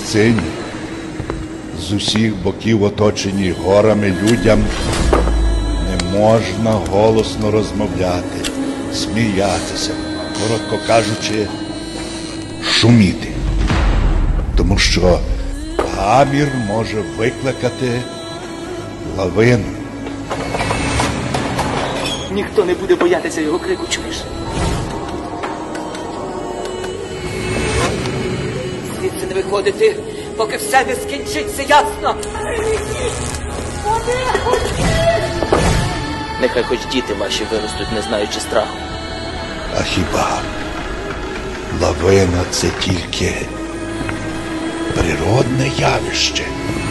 місцині, з усіх боків оточені горами, людям не можна голосно розмовляти, сміятися, коротко кажучи, шуміти. Тому що гамір може викликати лавину. Ніхто не буде боятися його крику, чуєш? Звідси не виходити, поки все не скінчиться, ясно? Нехай хоч діти ваші виростуть, не знаючи страху. А хіба лавина — це тільки природне явище?